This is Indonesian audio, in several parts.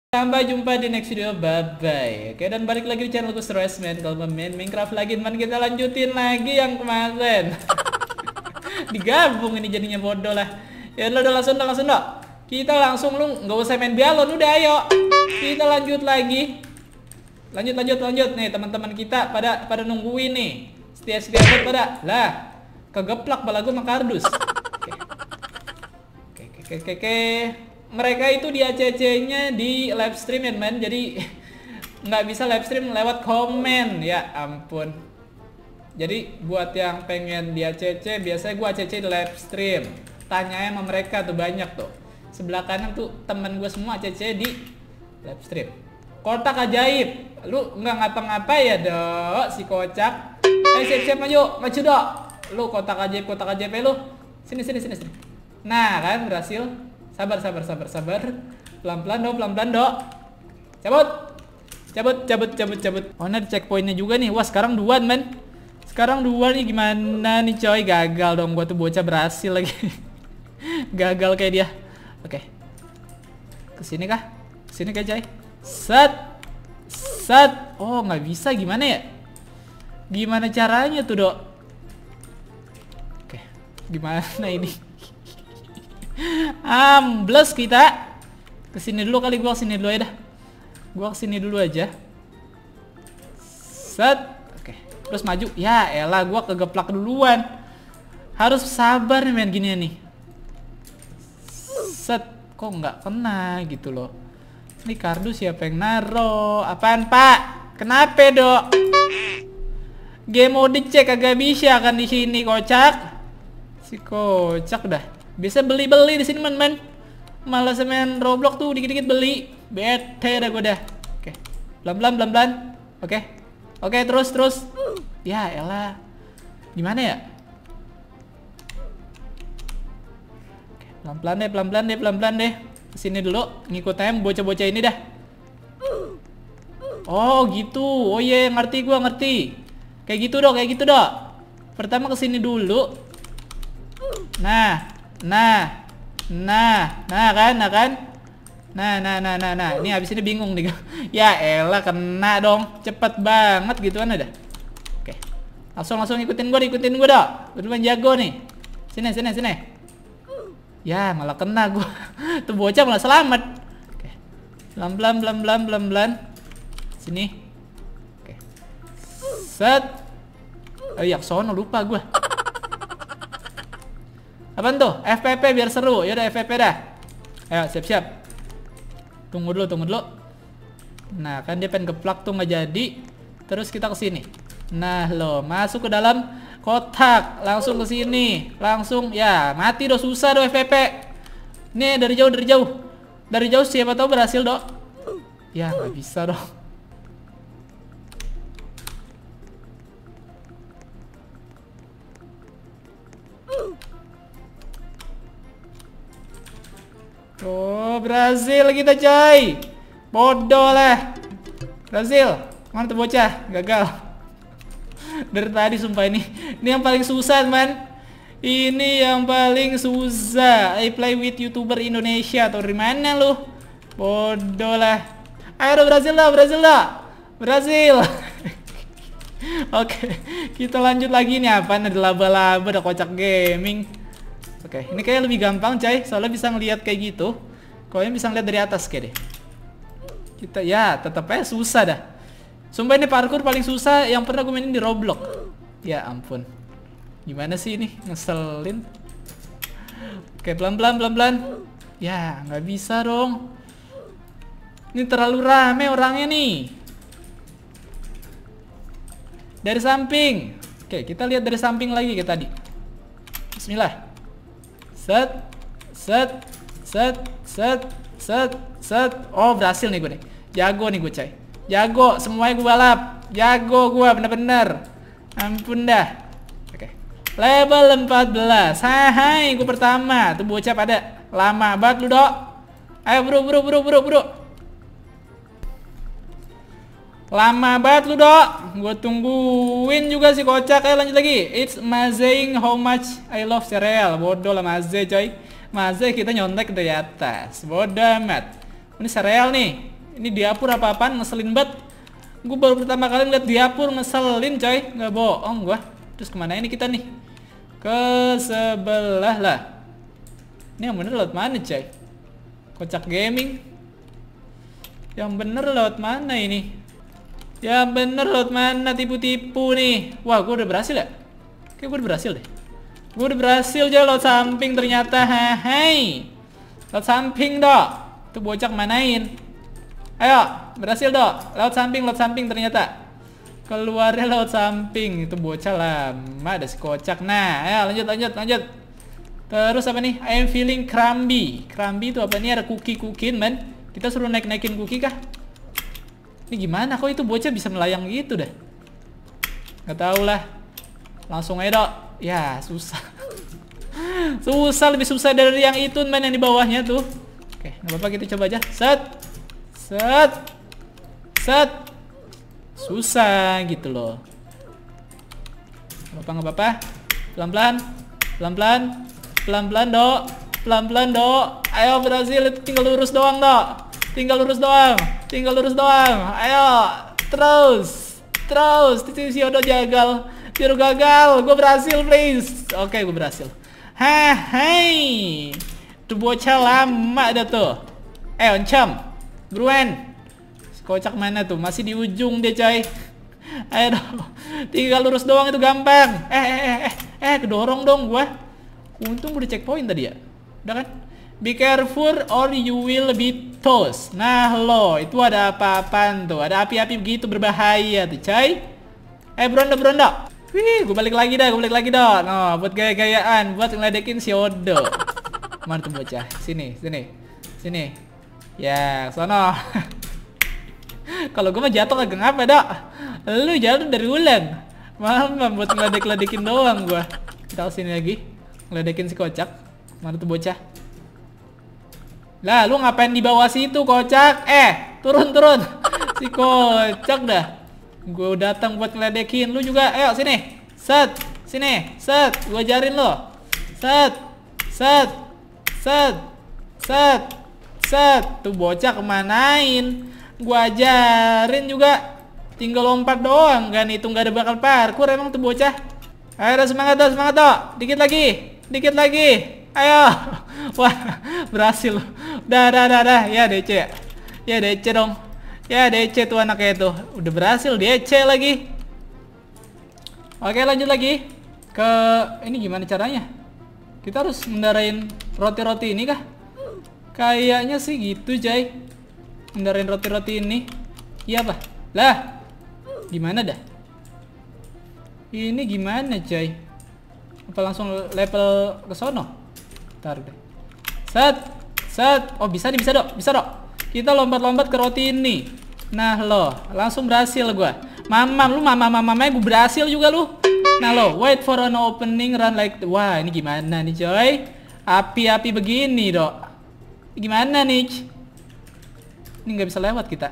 Sampai jumpa di next video, bye bye. Oke, dan balik lagi di channelku Stressman. Kalau main Minecraft lagi, teman, kita lanjutin lagi yang kemarin. Digabung ini jadinya, bodoh lah. Ya udah langsung dah. Kita langsung, lu nggak usah main balon, udah ayo. Kita lanjut lagi. Lanjut nih, teman-teman kita pada nungguin nih. Setia pada lah. Kegeplak bala gua sama kardus. Oke. Mereka itu di ACC-nya di live stream ya, man. Jadi nggak bisa live stream lewat komen, ya ampun. Jadi buat yang pengen di ACC, biasanya gua ACC di live stream. Tanya sama mereka tuh, banyak tuh. Sebelah kanan tuh temen gue semua ACC di live stream. Kotak ajaib, lu nggak ngapa-ngapa ya, Dok, si kocak. Siap maju Dok. Lu kotak ajaib lu. Sini. Nah kan berhasil. Sabar. Pelan-pelan dok. Cabut. Oh, ini ada checkpointnya juga nih. Wah, sekarang 2, man. Sekarang 2 nih, gimana nih, coy? Gagal dong, gua tuh bocah berhasil lagi. Gagal kayak dia. Oke. Kesini kah? Kesini kah, coy? Set. Oh, nggak bisa, gimana ya? Gimana caranya tuh, dok? Oke. Gimana ini? Ambles kita. Kesini dulu kali, gua kesini dulu ya dah. Gua kesini dulu aja. Set. Oke. Terus maju. Ya elah, gua kegeplak duluan. Harus sabar nih, main gini nih. Set. Kok nggak kena gitu loh. Ini kardus siapa yang naro? Apaan, Pak? Kenapa, Dok? Game mode cek kagak bisa kan di sini, kocak. Si kocak dah. Bisa beli di sini, man. Malah main Roblox tuh dikit-dikit beli. Bete dah gue dah. Oke. Pelan-pelan. Oke, terus. Ya elah. Gimana ya? Oke, pelan-pelan deh. Kesini dulu, ngikut aja bocah-bocah ini dah. Oh, gitu. Oh iya, ngerti. Kayak gitu, Dok. Pertama kesini dulu. Nah kan. Nah. Ini habis ini bingung nih. Ya elah, kena dong. Cepet banget gituan ada. Oke. Langsung ikutin gua, Dok. Gua cuma jago nih. Sini. Ya, malah kena gua. Tuh bocah malah selamat. Oke. Pelan. Sini. Oke. Set. Oh iya, sono lupa gua. Apaan tuh? FPP biar seru. Yaudah, FPP dah. Ayo, siap. Tunggu dulu. Nah, kan dia pengen geplak tuh, nggak jadi. Terus kita kesini. Nah, lo masuk ke dalam kotak. Langsung ke sini. Langsung, ya mati do, susah do FPP. Nih, dari jauh. Dari jauh siapa tahu berhasil, Dok. Ya, nggak bisa, Dok. Oh, berhasil kita, coy. Bodoh lah. Berhasil. Mana tuh bocah? Gagal. Dari tadi sumpah ini yang paling susah, man. Ini yang paling susah. I play with YouTuber Indonesia. Atau dari mana lu? Bodoh lah. Ayo, berhasil dah. Berhasil. Oke, kita lanjut lagi nih. Apaan, ada laba-laba, ada kocak gaming. Oke, ini kayak lebih gampang, coy. Soalnya bisa ngelihat kayak gitu. Kalau yang bisa ngeliat dari atas kayak deh. Kita ya tetap aja susah dah. Sumpah ini parkour paling susah yang pernah gue mainin di Roblox. Ya ampun. Gimana sih ini? Ngeselin. Oke, pelan-pelan. Ya, nggak bisa dong. Ini terlalu rame orangnya nih. Dari samping. Oke, kita lihat dari samping lagi kayak tadi. Bismillah. Set. Oh, berhasil nih gue nih. Jago nih gue, coy. Jago, semuanya gue balap. Jago gue, bener-bener. Ampun dah. Oke. Level 14. Hai, gue pertama. Tuh bocah pada lama banget lu, Dok. Ayo, buru. Lama banget lu, Dok. Gue tungguin juga si kocak. Ayo lanjut lagi. It's amazing how much I love cereal. Bodoh lah, Maze, coy. Maze kita nyontek dari atas. Bodoh amat. Ini sereal nih. Ini dapur apa-apaan, ngeselin banget. Gue baru pertama kali ngeliat dapur ngeselin coy. Nggak bohong gua. Terus kemana ini kita nih? Ke sebelah lah. Ini yang bener lewat mana coy? Kocak gaming. Yang bener lewat mana ini? Yang bener lewat mana? Tipu-tipu nih. Wah, gue udah berhasil ya? Kayak gue udah berhasil deh. Gue udah berhasil aja lewat samping ternyata. Hai. Lewat samping dok. Tuh bocah manain. Ayo, berhasil dok. Lewat samping ternyata. Keluarnya lewat samping. Itu bocah lama ada si kocak. Nah, ayo lanjut. Terus apa nih? I am feeling crumbly. Crumbly itu apa nih? Ada cookie man. Kita suruh naikin cookie kah? Ini gimana kok itu bocah bisa melayang gitu dah? Gak tau lah. Langsung aja dok. Ya susah. Susah, lebih susah dari yang itu man, yang di bawahnya tuh. Oke, gak apa-apa, kita coba aja. Set. Susah gitu loh. Gak apa-apa. Pelan-pelan dok. Ayo berhasil, tinggal lurus doang dok. Tinggal lurus doang. Ayo, terus. Si Odo gagal. Gue berhasil, please. Oke, gue berhasil. Hai. Tuh bocah lama dah tuh. Oncom. Buruan. Kocak mana tuh? Masih di ujung dia, coy. Ayo dong. Tinggal lurus doang, itu gampang. Kedorong dong gua. Untung udah checkpoint tadi ya. Udah kan? Be careful or you will be toast. Nah lo, itu ada apa-apaan tuh? Ada api-api begitu berbahaya tuh, coy. Beronda. Wih, gue balik lagi dah. No, buat gaya-gayaan, buat ngeledekin si Odo. Mana tuh bocah? Sini. Ya, sono. Kalau gue mah jatuh kagak ngapa, Dok. Lu jatuh dari ulang. Mama buat ngeledek-ledekin doang gua. Kita sini lagi. Ngeledekin si kocak. Mana tuh bocah? Lah, lu ngapain di bawah situ, kocak? Turun. Si kocak dah. Gue datang buat ngeledekin lu juga. Ayo sini. Sini. Gua ajarin lo. Tuh bocah kemanain? Gua ajarin juga. Tinggal lompat doang kan, itu nggak ada bakal parkur emang tuh bocah. Ayo semangat dong. Dikit lagi. Ayo. Wah, berhasil. Dah. Ya DC dong. Ya DC tuh anaknya tuh. Udah berhasil DC lagi. Oke, lanjut lagi. Ke ini gimana caranya? Kita harus ngendarain roti-roti ini kah? Kayaknya sih gitu, Jay. Ngendarain roti-roti ini. Iya apa? Lah. Gimana dah? Ini gimana, Jay? Apa langsung level ke sono? Ntar deh. Set. Oh, bisa dok. Kita lompat-lompat ke roti ini. Nah, lo, langsung berhasil gua. Mamanya gue berhasil juga lu. Nah, lo, wait for an opening, run like. Wah, ini gimana nih, coy? Api-api begini, dok. Gimana nih? Ini nggak bisa lewat kita.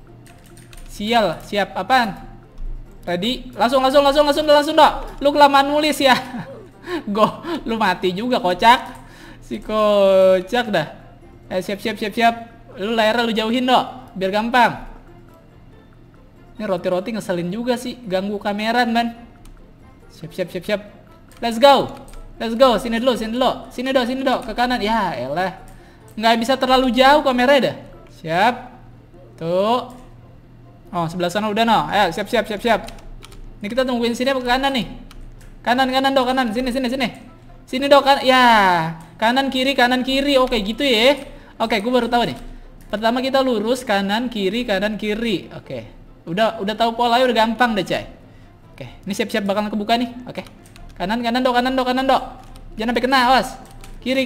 Siap apaan? Ready? Langsung dok. Lu kelamaan nulis ya. Lu mati juga, kocak. Si kocak dah. Siap. Lu layarnya lu jauhin dok, biar gampang. Ini roti-roti ngeselin juga sih, ganggu kamera man. Siap. Let's go. Sini dulu. Sini dok, ke kanan. Ya elah, nggak bisa terlalu jauh kamera dah. Siap. Tuh. Oh, sebelah sana udah no. Ayo, siap. Ini kita tungguin sini apa ke kanan nih? Kanan dok, kanan. Sini. Sini dok, kan. Ya, kanan kiri. Oke, gitu ya. Oke, gue baru tahu nih. Pertama kita lurus kanan kiri. Oke. Udah tahu polanya, udah gampang deh, Cay. Oke, ini siap-siap bakalan kebuka nih. Oke. Kanan dok. Jangan sampai kena, awas. Kiri.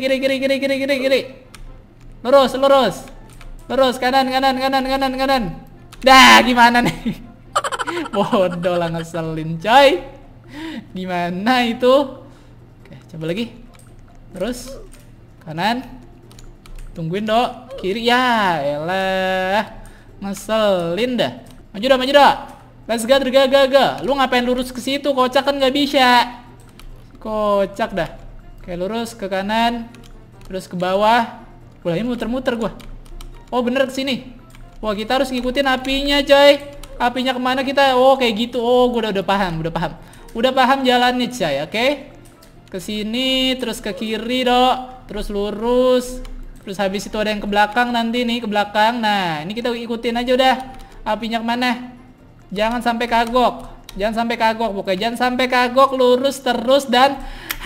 Lurus, kanan. Dah, gimana nih? Bodoh lah, ngeselin, coy. Gimana itu? Oke, coba lagi. Terus kanan. Tungguin, dok. Kiri. Ya elah, ngeselin dah. Maju dok. Let's go, gaga. Lu ngapain lurus ke situ? Kocak kan nggak bisa. Kocak dah. Oke, lurus ke kanan. Terus ke bawah. Udah, ini muter-muter gua. Oh, bener ke sini. Wah, kita harus ngikutin apinya, coy. Apinya kemana kita? Oh, kayak gitu. Oh, gue udah paham, udah paham. Udah paham jalannya, coy. Oke. Ke sini, terus ke kiri, Dok. Terus lurus. Terus habis itu ada yang ke belakang nanti nih, ke belakang. Nah, ini kita ikutin aja udah. Apinya kemana? Jangan sampai kagok. Jangan sampai kagok, pokoknya jangan sampai kagok, lurus terus dan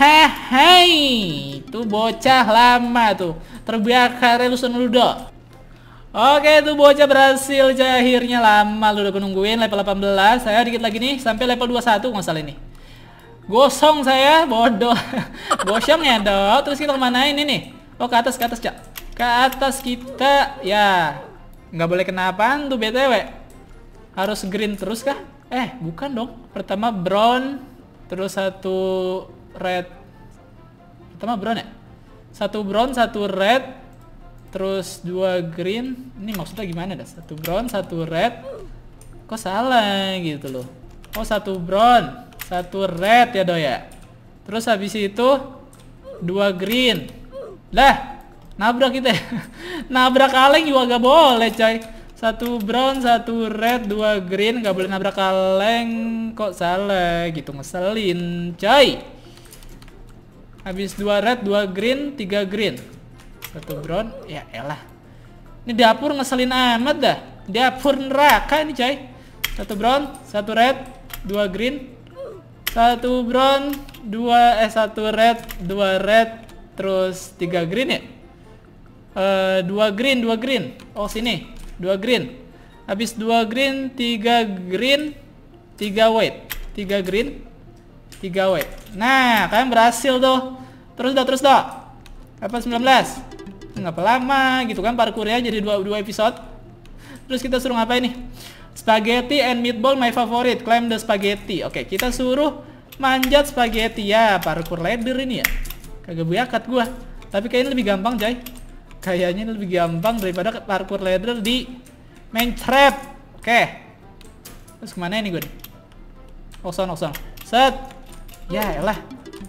hei, tuh bocah lama tuh terbakar relusan lu dok. Oke, tuh bocah berhasil, akhirnya lama lu udah nungguin level 18. Saya dikit lagi nih sampai level 21 nggak salah ini. Gosong saya, bodoh. Gosong ya dok. Terus kita kemana ini nih? Oh, ke atas Cak. Ke atas kita, ya nggak boleh kena apaan tuh BTW. Harus green terus kah? Bukan dong. Pertama brown, terus satu red. Pertama brown ya? Satu brown, satu red, terus dua green. Ini maksudnya gimana dah? Satu brown, satu red. Kok salah gitu loh? Oh, satu brown, satu red ya doi ya. Terus habis itu dua green. Lah, nabrak kita. Nabrak kaleng juga gak boleh coy. Satu brown, satu red, dua green. Gak boleh nabrak kaleng. Kok salah gitu, ngeselin coy. Habis dua red, dua green, tiga green. Satu brown, ya elah. Ini dapur ngeselin amat dah. Dapur neraka ini coy. Satu brown, satu red, dua green. Satu brown, satu red, dua red, terus tiga green ya. Dua green. Oh sini. Dua green. Habis dua green, tiga green, tiga white. Tiga green, tiga white. Nah, kalian berhasil tuh. Terus dah. Apa 19? Ngapa lama gitu kan parkurnya jadi dua episode. Terus kita suruh ngapain nih? Spaghetti and meatball my favorite. Climb the spaghetti. Oke, kita suruh manjat spaghetti ya. Parkur ladder ini ya. Kagak buyakat gua. Tapi kayaknya lebih gampang, coy. Kayaknya lebih gampang daripada parkour ladder di main trap. Oke. Terus kemana ini gue nih? Oson. Set. Ya elah.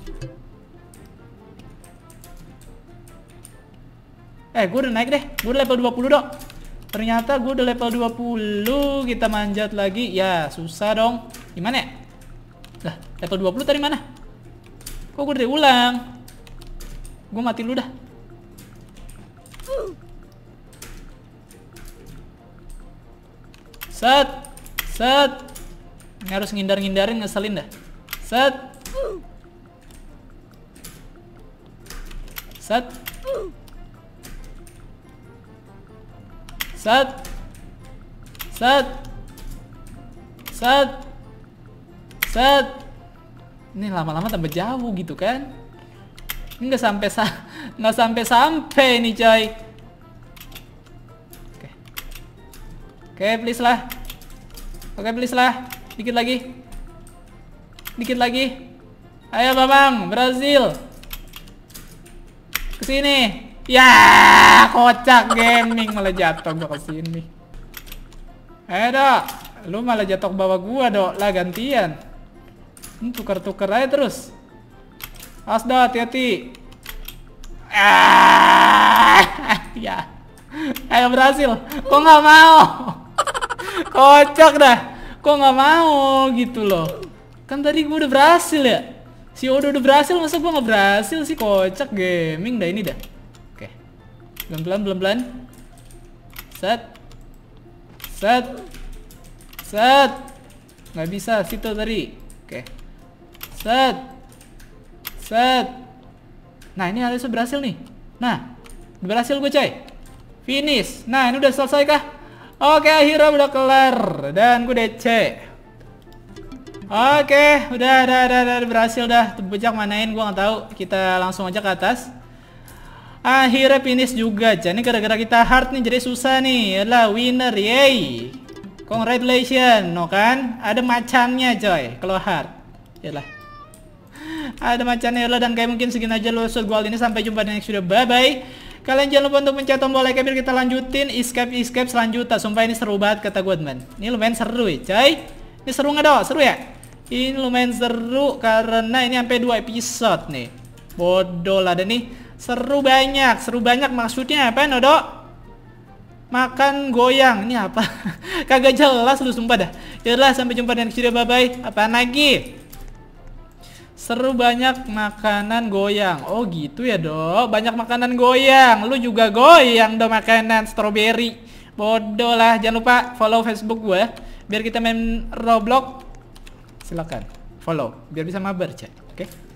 Gue udah naik deh. Gue udah level 20 dok. Ternyata gue udah level 20. Kita manjat lagi. Ya susah dong. Gimana ya? Lah level 20 tadi mana? Kok gue udah ulang? Gue mati dulu dah. Set. Ini harus ngindar-ngindarin, ngeselin dah. Set. Ini lama-lama tambah jauh gitu kan. Ini nggak sampai nih coy. Oke, please lah. Dikit lagi. Ayo Bambang, Brazil. Kesini. Ya, kocak gaming malah jatuh gua kesini. Ayo dok, lu malah jatuh ke bawah gua dok. Lah gantian. Tukar-tukar aja terus. Awas dok, hati-hati. Ya. Ayo berhasil. Kok nggak mau? Kocak dah. Kok nggak mau gitu loh. Kan tadi gue udah berhasil ya. Si Odo udah berhasil, masa gue nggak berhasil sih? Kocak gaming dah ini dah. Oke. Pelan-pelan. Set. Nggak bisa situ tadi. Oke. Set. Nah ini harusnya berhasil nih. Nah, berhasil gue coy. Finish. Nah ini udah selesai kah? Oke, akhirnya udah kelar. Dan gue DC. Oke, udah berhasil dah. Bocah manain gue nggak tahu. Kita langsung aja ke atas. Akhirnya finish juga. Jadi gara-gara kita hard nih jadi susah nih. Yalah winner, yay. Congratulations, no kan? Ada macannya coy kalau hard. Yalah. Ada macannya yalah, dan kayak mungkin segini aja lo episode gue ini. Sampai jumpa di next video. Bye bye. Kalian jangan lupa untuk pencet tombol like biar kita lanjutin escape selanjutnya. Sumpah ini seru banget kata gue teman. Ini lumayan seru ya coy. Ini seru nggak dok? Seru ya? Ini lumayan seru karena ini sampai 2 episode nih. Bodoh lah, dan nih seru banyak maksudnya apa no dok? Makan goyang. Ini apa? Kagak jelas lu sumpah dah. Yaudah, sampai jumpa di next video. Bye bye. Apaan lagi? Seru banyak makanan goyang. Oh gitu ya dok. Banyak makanan goyang. Lu juga goyang dong makanan strawberry. Bodoh lah. Jangan lupa follow Facebook gue biar kita main Roblox. Silakan follow biar bisa mabar cek. Oke.